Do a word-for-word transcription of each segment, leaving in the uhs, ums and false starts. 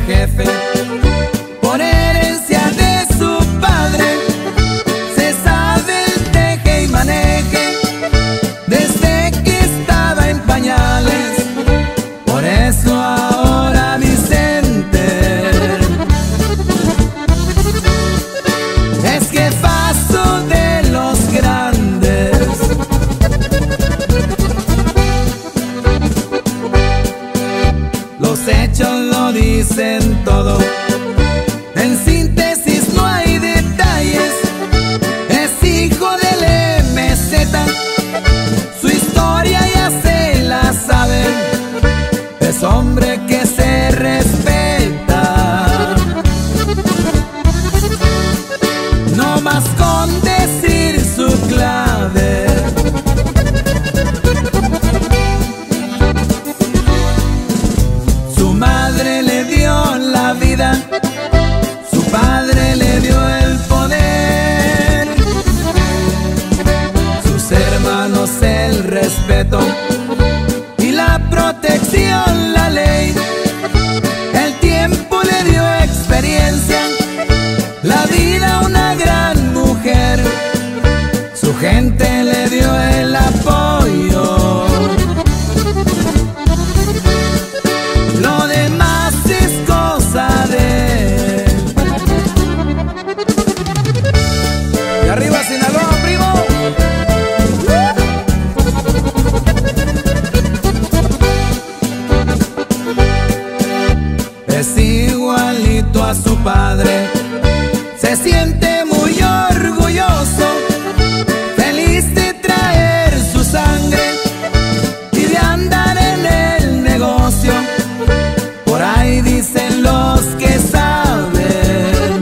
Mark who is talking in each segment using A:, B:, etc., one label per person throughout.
A: jefe. Por herencia de su padre se sabe el teje y maneje desde que estaba en pañales. Por eso ahora Vicente es jefazo de los grandes. Los hechos lo dicen todo, en síntesis no hay detalles. Es hijo del M Z, su historia ya se la saben. Es hombre que se respeta, no más con decir su clave. Su madre le dio la vida, su padre le dio el poder, sus hermanos el respeto y la protección, la ley. El tiempo le dio experiencia, la vida una gran mujer. Su gente le dio el apoyo, lo demás es cosa de él. Y arriba Sinaloa, primo. Es igualito a su padre, se siente muy orgulloso, feliz de traer su sangre y de andar en el negocio. Por ahí dicen los que saben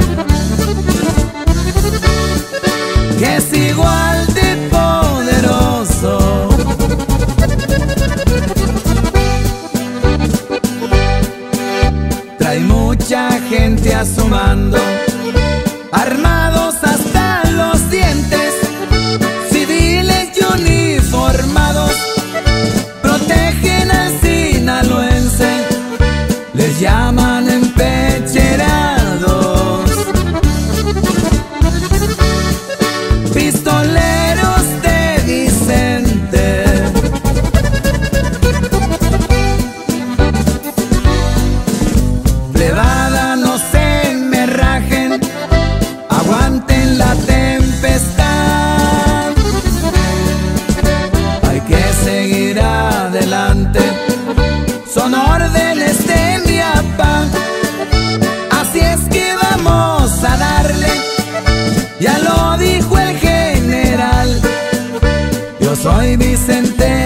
A: que es igual de poderoso. Trae mucha gente a su mando, armados hasta los dientes, civiles y uniformados, protegen al sinaloense, les llaman empecherados, pistoleros de Vicente. Plebada, no se me rajen, aguanten la tempestad. Hay que seguir adelante, son órdenes de mi papá. Así es que vamos a darle, ya lo dijo el general. Yo soy Vicente